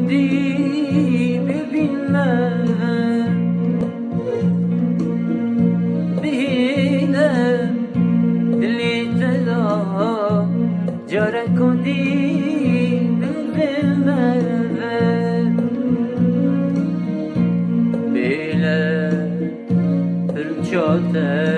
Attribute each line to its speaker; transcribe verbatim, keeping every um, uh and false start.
Speaker 1: کندی ببینم بینم دلی تدا جاره کندی ببینم بیله پرچاته